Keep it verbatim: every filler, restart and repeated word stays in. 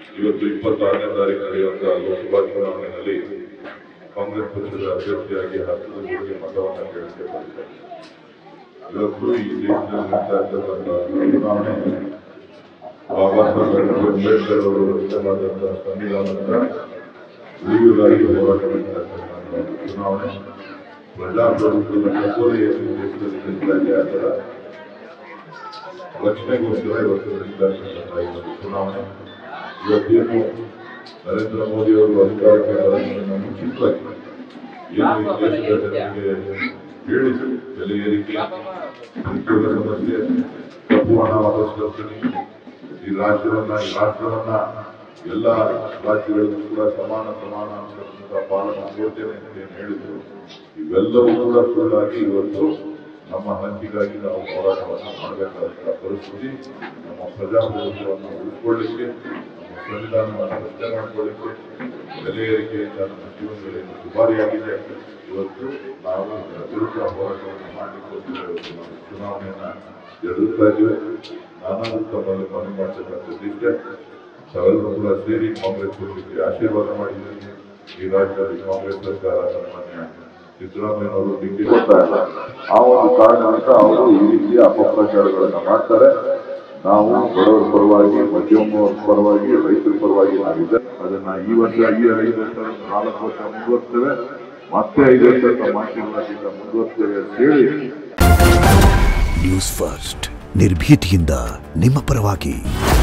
ಇವತ್ತು ಇಪ್ಪತ್ತಾರನೇ ತಾರೀಕು ನಡೆಯುವಂತಹ ಲೋಕಸಭಾ ಚುನಾವಣೆಯಲ್ಲಿ ಕಾಂಗ್ರೆಸ್ ಪಕ್ಷದ ಅಭ್ಯರ್ಥಿಯಾಗಿ ಹತ್ತು ಜನರಿಗೆ ಮತವನ್ನು ಕೇಳಿಕೆ ಮಾಡಿದ್ದಾರೆ. ಇವತ್ತು ಈ ದೇಶದಲ್ಲಿ ನಡೀತಾ ಇರ್ತಕ್ಕಂಥ ಚುನಾವಣೆ ಬಾಬಾ ಸಾಹೇಬ್ ಅಂಬೇಡ್ಕರ್ ಅವರು ರಚನೆ ಮಾಡಿದಂತಹ ಸಂವಿಧಾನದ ಉಳಿವಿಗಾಗಿ ಹೋರಾಟ ನಡೆಸತಕ್ಕಂಥ ಚುನಾವಣೆ ಪ್ರಜಾಪ್ರಭುತ್ವದ ಕಸೋಲೆಯನ್ನು ದೇಶದಲ್ಲಿ ನಡೀತಾ ಇದೆ. ಅದರ ರಕ್ಷಣೆಗೋಸ್ಕರ ಇವತ್ತು ನಡೀತಾ ಇರ್ತಕ್ಕಂಥ ಈ ಒಂದು ಚುನಾವಣೆ. ಇವತ್ತೇನು ನರೇಂದ್ರ ಮೋದಿ ಅವರು ಅಧಿಕಾರಕ್ಕೆ ಬರೋದನ್ನು ಮುಂಚಿತವಾಗಿ ಏನು ಈ ದೇಶದ ಜನರಿಗೆ ಹೇಳಿದರು, ಬೆಲೆ ಏರಿಕೆ, ಉದ್ಯೋಗ ಸಮಸ್ಯೆ, ಕಪ್ಪು ಹಣ ವಾಪಸ್ ತರ್ತೀನಿ, ಈ ರಾಜ್ಯವನ್ನ ಈ ರಾಷ್ಟ್ರವನ್ನ ಎಲ್ಲ ರಾಜ್ಯಗಳಿಗೂ ಕೂಡ ಸಮಾನ ಸಮಾನ ಅಂತಕ್ಕಂಥ ಪಾಲನೆ ಕೊಡ್ತೇನೆ ಅಂತ ಏನು ಹೇಳಿದ್ರು, ಇವೆಲ್ಲವೂ ಕೂಡ ಸುಳ್ಳಾಗಿ ಇವತ್ತು ನಮ್ಮ ಹಕ್ಕಿಗಾಗಿ ನಾವು ಹೋರಾಟವನ್ನು ಮಾಡಬೇಕಾದಂತಹ ಪರಿಸ್ಥಿತಿ. ನಮ್ಮ ಪ್ರಜಾಪ್ರಭುತ್ವವನ್ನು ಉಳಿಸ್ಕೊಳ್ಳಿಕ್ಕೆ, ನಮ್ಮ ಸಂವಿಧಾನವನ್ನು ರಕ್ಷಣೆ ಮಾಡಿಕೊಳ್ಳಿಕ್ಕೆ ಬೆಲೆ ಏರಿಕೆಯಿಂದ ನಮ್ಮ ಜೀವನಗಳೇನು ದುಬಾರಿಯಾಗಿದೆ. ಇವತ್ತು ನಾವು ವಿರುದ್ಧ ಹೋರಾಟವನ್ನು ಮಾಡಲಿಕ್ಕೋಸ್ಕರ ಇವತ್ತು ನಾವು ಚುನಾವಣೆಯನ್ನ ಎದುರಿಸ್ತಾ ಇದ್ದೇವೆ. ನಾನು ತಮ್ಮಲ್ಲಿ ಮನವಿ ಮಾಡ್ತಕ್ಕಂಥದ್ದು ಇಷ್ಟೇ, ತಾವೆಲ್ಲರೂ ಕೂಡ ಸೇರಿ ಕಾಂಗ್ರೆಸ್ ಪಕ್ಷಕ್ಕೆ ಆಶೀರ್ವಾದ ಮಾಡಿದ್ದೇನೆ. ಈ ರಾಜ್ಯದಲ್ಲಿ ಕಾಂಗ್ರೆಸ್ ಸರ್ಕಾರ ಸನ್ಮಾನ್ಯ ಸಿದ್ದರಾಮಯ್ಯನವರು ಡಿಗ್ರಿ ಕೊಡ್ತಾ ಇಲ್ಲ. ಆ ಒಂದು ಕಾರಣದಿಂದ ಅವರು ಈ ರೀತಿಯ ಅಪಪ್ರಚಾರಗಳನ್ನ ಮಾಡ್ತಾರೆ. ನಾವು ಬಡವರ ಪರವಾಗಿ, ಮಧ್ಯಮ ಪರವಾಗಿ, ರೈತರ ಪರವಾಗಿ ನಾವಿದೆ. ಅದನ್ನ ಈ ವರ್ಷ ಈ ಐದು ವರ್ಷ ನಾಲ್ಕು ವರ್ಷ ಮುಂದುವರ್ತೇವೆ, ಮತ್ತೆ ಐದು ವರ್ಷ ಮಾಧ್ಯಮದಿಂದ ಮುಂದುವರ್ತೇವೆ ಅಂತ ಹೇಳಿ. ನ್ಯೂಸ್ ಫಸ್ಟ್ ನಿರ್ಭೀತಿಯಿಂದ ನಿಮ್ಮ ಪರವಾಗಿ.